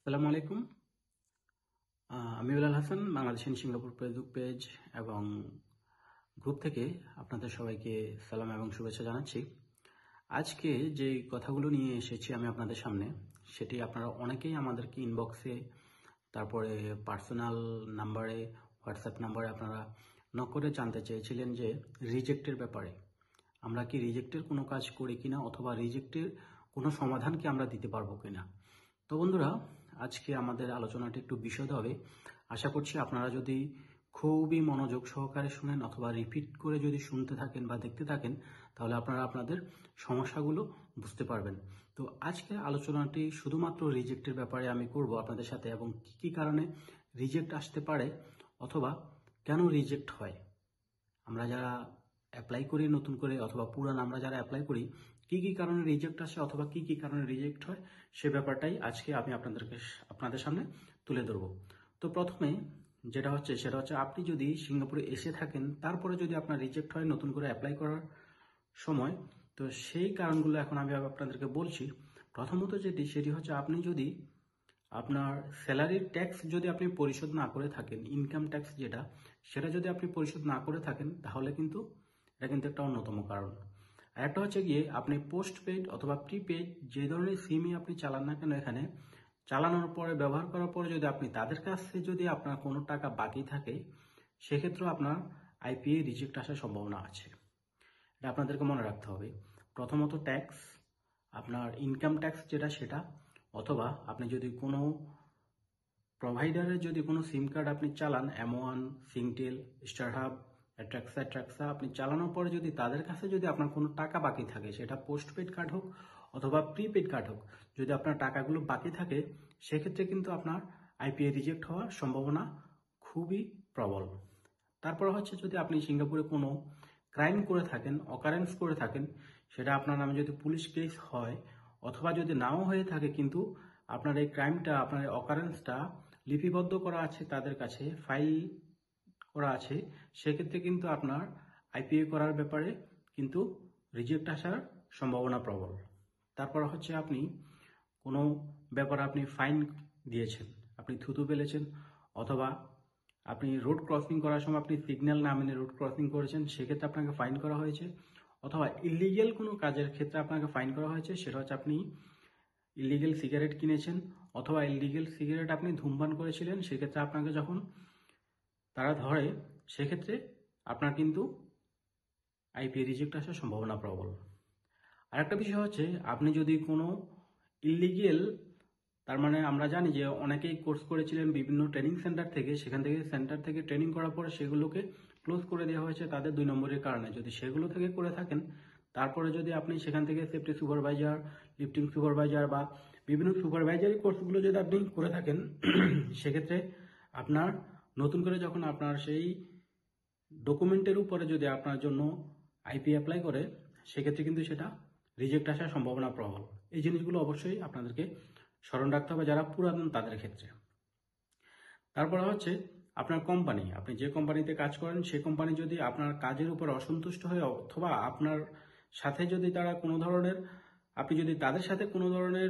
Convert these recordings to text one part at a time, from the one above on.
আসসালামু আলাইকুম। আমি Bilal Hasan, Bangladesh in Singapore Facebook page এবং গ্রুপ থেকে আপনাদের সবাইকে সালাম এবং শুভেচ্ছা জানাচ্ছি। আজকে যে কথাগুলো নিয়ে এসেছি আমি আপনাদের সামনে, সেটি আপনারা অনেকেই আমাদেরকে ইনবক্সে, তারপরে পার্সোনাল নাম্বারে, হোয়াটসঅ্যাপ নাম্বারে আপনারা নক করে জানতে চেয়েছিলেন যে রিজেক্টের ব্যাপারে। আমরা কি রিজেক্টের কোনো কাজ করি কিনা, অথবা রিজেক্টের কোনো সমাধান কি আমরা দিতে পারবো কিনা। তো বন্ধুরা, আজকে আমাদের আলোচনাটি একটু বিশদ হবে। আশা করছি আপনারা যদি খুবই মনোযোগ সহকারে শুনেন অথবা রিপিট করে যদি শুনতে থাকেন বা দেখতে থাকেন, তাহলে আপনারা আপনাদের সমস্যাগুলো বুঝতে পারবেন। তো আজকের আলোচনাটি শুধুমাত্র রিজেক্টের ব্যাপারে আমি করব আপনাদের সাথে, এবং কি কি কারণে রিজেক্ট আসতে পারে অথবা কেন রিজেক্ট হয়। আমরা যারা অ্যাপ্লাই করি নতুন করে, অথবা পুরান আমরা যারা অ্যাপ্লাই করি, কি কি কারণে রিজেক্ট আসে অথবা কি কি কারণে রিজেক্ট হয়, সে ব্যাপারটাই আজকে আমি আপনাদের সামনে তুলে ধরবো। তো প্রথমে যেটা হচ্ছে সেটা হচ্ছে, আপনি যদি সিঙ্গাপুরে এসে থাকেন, তারপরে যদি আপনার রিজেক্ট হয় নতুন করে অ্যাপ্লাই করার সময়, তো সেই কারণগুলো এখন আমি আপনাদেরকে বলছি। প্রথমত সেটি হচ্ছে, আপনি যদি আপনার স্যালারির ট্যাক্স যদি আপনি পরিশোধ না করে থাকেন, ইনকাম ট্যাক্স যেটা, সেটা যদি আপনি পরিশোধ না করে থাকেন, তাহলে কিন্তু এটা কিন্তু একটা অন্যতম কারণ। আর একটা হচ্ছে গিয়ে, আপনি পোস্ট পেইড অথবা প্রিপেইড যে ধরনের সিমই আপনি চালান না কেন, এখানে চালানোর পরে, ব্যবহার করার পরে যদি আপনি তাদের কাছে যদি আপনার কোনো টাকা বাকি থাকে, সেক্ষেত্রেও আপনার আইপিএ রিজেক্ট আসার সম্ভাবনা আছে। এটা আপনাদেরকে মনে রাখতে হবে। প্রথমত ট্যাক্স, আপনার ইনকাম ট্যাক্স যেটা সেটা, অথবা আপনি যদি কোনো প্রোভাইডারের যদি কোনো সিম কার্ড আপনি চালান, M1, সিংটেল, স্টারহাব, অ্যাট্রাক্সা আপনি চালানোর পরে যদি তাদের কাছে যদি আপনার কোনো টাকা বাকি থাকে, সেটা পোস্টপেড কার্ড হোক অথবা প্রিপেড কার্ড হোক, যদি আপনার টাকাগুলো বাকি থাকে, সেক্ষেত্রে কিন্তু আপনার আইপিএ রিজেক্ট হওয়ার সম্ভাবনা খুবই প্রবল। তারপর হচ্ছে, যদি আপনি সিঙ্গাপুরে কোনো ক্রাইম করে থাকেন, অকারেন্স করে থাকেন, সেটা আপনার নামে যদি পুলিশ কেস হয়, অথবা যদি নাও হয়ে থাকে, কিন্তু আপনার এই ক্রাইমটা, আপনার এই অকারেন্সটা লিপিবদ্ধ করা আছে তাদের কাছে, ফাইল করা আছে, সেক্ষেত্রে কিন্তু আপনার আইপিএ করার ব্যাপারে কিন্তু রিজেক্ট আসার সম্ভাবনা প্রবল। তারপর হচ্ছে, আপনি কোনো ব্যাপারে আপনি ফাইন দিয়েছেন, আপনি থুতু ফেলেছেন, অথবা আপনি রোড ক্রসিং করার সময় আপনি সিগন্যাল না মেনে রোড ক্রসিং করেছেন, সেক্ষেত্রে আপনাকে ফাইন করা হয়েছে, অথবা ইলিগেল কোনো কাজের ক্ষেত্রে আপনাকে ফাইন করা হয়েছে। সেটা হচ্ছে, আপনি ইলিগেল সিগারেট কিনেছেন, অথবা ইলিগেল সিগারেট আপনি ধূমপান করেছিলেন, সেক্ষেত্রে আপনাকে যখন তারা ধরে, সেক্ষেত্রে আপনার কিন্তু আইপিএ রিজেক্ট আসার সম্ভাবনা প্রবল। আর একটা বিষয় হচ্ছে, আপনি যদি কোনো ইলিগেল, তার মানে আমরা জানি যে অনেকেই কোর্স করেছিলেন বিভিন্ন ট্রেনিং সেন্টার থেকে, সেন্টার থেকে ট্রেনিং করার পরে সেগুলোকে ক্লোজ করে দেওয়া হয়েছে তাদের 2 নম্বরের কারণে। যদি সেগুলো থেকে করে থাকেন, তারপরে যদি আপনি সেখান থেকে সেফটি সুপারভাইজার, লিফটিং সুপারভাইজার বা বিভিন্ন সুপারভাইজারি কোর্সগুলো যদি আপনি করে থাকেন, সেক্ষেত্রে আপনার নতুন করে যখন আপনার সেই ডকুমেন্টের উপরে যদি আপনার জন্য আইপি অ্যাপ্লাই করে, সেক্ষেত্রে কিন্তু সেটা রিজেক্ট আসার সম্ভাবনা প্রবল। এই জিনিসগুলো অবশ্যই আপনাদেরকে স্মরণ রাখতে হবে যারা পুরাতন তাদের ক্ষেত্রে। তারপরে হচ্ছে, আপনার কোম্পানি, আপনি যে কোম্পানিতে কাজ করেন, সেই কোম্পানি যদি আপনার কাজের উপর অসন্তুষ্ট হয়ে, অথবা আপনার সাথে যদি তারা কোনো ধরনের, আপনি যদি তাদের সাথে কোনো ধরনের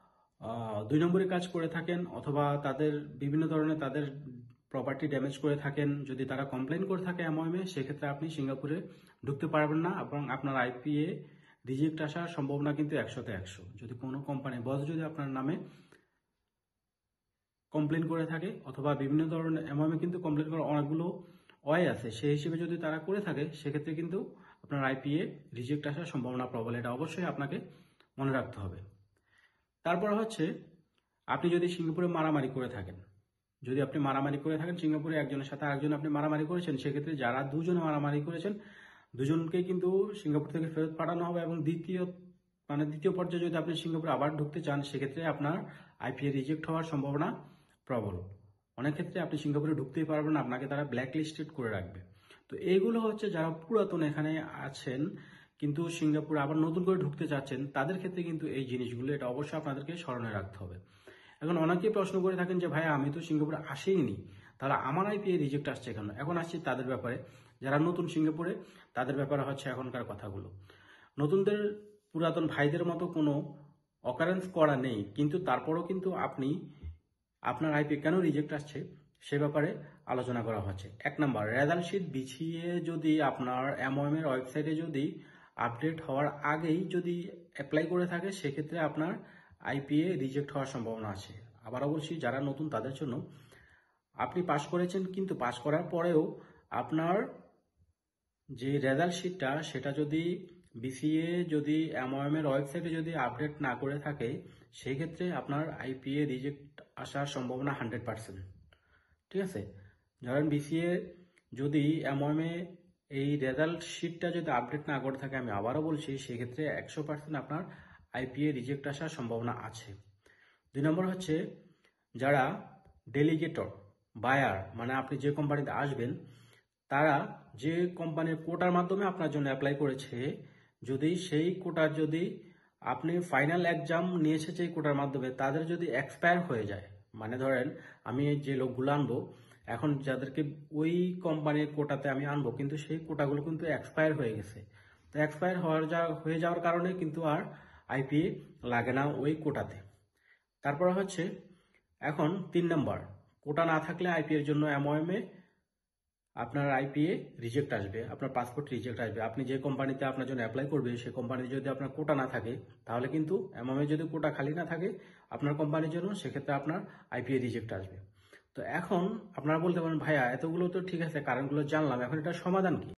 2 নম্বরী কাজ করে থাকেন, অথবা তাদের বিভিন্ন ধরনের তাদের প্রপার্টি ড্যামেজ করে থাকেন, যদি তারা কমপ্লেন করে থাকে MOM-এ, সেক্ষেত্রে আপনি সিঙ্গাপুরে ঢুকতে পারবেন না, এবং আপনার আইপিএ রিজেক্ট আসার সম্ভাবনা কিন্তু 100-তে 100। যদি কোনো কোম্পানি বস যদি আপনার নামে কমপ্লেন করে থাকে, অথবা বিভিন্ন ধরনের MOM-এ কিন্তু কমপ্লেন করার অনেকগুলো ওয়ে আছে, সেই হিসেবে যদি তারা করে থাকে, সেক্ষেত্রে কিন্তু আপনার আইপিএ রিজেক্ট আসার সম্ভাবনা প্রবল। এটা অবশ্যই আপনাকে মনে রাখতে হবে। তারপর হচ্ছে, আপনি যদি সিঙ্গাপুরে মারামারি করে থাকেন, যদি আপনি মারামারি করে থাকেন সিঙ্গাপুরে, একজনের সাথে আরেকজন আপনি মারামারি করেছেন, সেক্ষেত্রে যারা দুজনে মারামারি করেছেন, দুজনকেই কিন্তু সিঙ্গাপুর থেকে ফেরত পাঠানো হবে। এবং দ্বিতীয় পর্যায়ে যদি আপনি সিঙ্গাপুরে আবার ঢুকতে চান, সেক্ষেত্রে আপনার আইপিএ রিজেক্ট হওয়ার সম্ভাবনা প্রবল। অনেক ক্ষেত্রে আপনি সিঙ্গাপুরে ঢুকতেই পারবেন না, আপনাকে তারা ব্ল্যাক লিস্টেড করে রাখবে। তো এইগুলো হচ্ছে, যারা পুরাতন এখানে আছেন কিন্তু সিঙ্গাপুরে আবার নতুন করে ঢুকতে চাচ্ছেন, তাদের ক্ষেত্রে কিন্তু এই জিনিসগুলো, এটা অবশ্যই আপনাদেরকে স্মরণে রাখতে হবে। এখন অনেকেই প্রশ্ন করে থাকেন যে, ভাই আমি তো সিঙ্গাপুরে আসেইনি, তাহলে আমার আইপিএ রিজেক্ট আসছে কেন? এখন আসছি তাদের ব্যাপারে, যারা নতুন সিঙ্গাপুরে, তাদের ব্যাপারে হচ্ছে এখনকার কথাগুলো। নতুনদের, পুরাতন ভাইদের মতো কোনো অকারেন্স করা নেই, কিন্তু তারপরও কিন্তু আপনি আপনার আইপি কেন রিজেক্ট আসছে সে ব্যাপারে আলোচনা করা হচ্ছে। 1 নম্বর, রেজাল্ট শিট বিছিয়ে যদি আপনার এমওএম এর ওয়েবসাইটে যদি আপডেট হওয়ার আগেই যদি অ্যাপ্লাই করে থাকে সেক্ষেত্রে আপনার আইপিএ রিজেক্ট হওয়ার সম্ভাবনা আছে। আবারও বলছি, যারা নতুন তাদের জন্য, আপনি পাস করেছেন কিন্তু পাস করার পরেও আপনার যে রেজাল্ট শিটটা সেটা যদি বিসিএ যদি এমওএম এর ওয়েবসাইটে যদি আপডেট না করে থাকে সেই ক্ষেত্রে আপনার আইপিএ রিজেক্ট আসার সম্ভাবনা 100%। ঠিক আছে, ধরেন বিসিএ যদি এমওএম এ এই রেজাল্ট শিটটা যদি আপডেট না করে থাকে, আমি আবারও বলছি, সেক্ষেত্রে 100% আপনার আইপিএ রিজেক্ট আসার সম্ভাবনা আছে। 2 নম্বর হচ্ছে, যারা ডেলিগেটর বায়ার, মানে আপনি যে কোম্পানিতে আসবেন তারা যে কোম্পানির কোটার মাধ্যমে আপনার জন্য অ্যাপ্লাই করেছে, যদি সেই কোটার যদি আপনি ফাইনাল এক্সাম নিয়েছে যে কোটার মাধ্যমে, তাদের যদি এক্সপায়ার হয়ে যায়, মানে ধরেন আমি যে লোকগুলো আনবো এখন যাদেরকে ওই কোম্পানির কোটাতে আমি আনবো কিন্তু সেই কোটাগুলো কিন্তু এক্সপায়ার হয়ে গেছে, তো এক্সপায়ার হয়ে যাওয়ার কারণে কিন্তু আর আইপিএ লাগে না ওই কোটাতে। তারপর হচ্ছে এখন 3 নম্বর, কোটা না থাকলে আইপিএর জন্য এমওএম এ আপনার আইপিএ রিজেক্ট আসবে, আপনার পাসপোর্ট রিজেক্ট আসবে। আপনি যে কোম্পানিতে আপনার জন্য অ্যাপ্লাই করবে সেই কোম্পানিতে যদি আপনার কোটা না থাকে তাহলে কিন্তু এমওএম যদি কোটা খালি না থাকে আপনার কোম্পানির জন্য, সেক্ষেত্রে আপনার আইপিএ রিজেক্ট আসবে। তো এখন আপনারা বলতে পারেন, ভাইয়া এতগুলো তো ঠিক আছে, কারণগুলো জানলাম, এখন এটার সমাধান কি?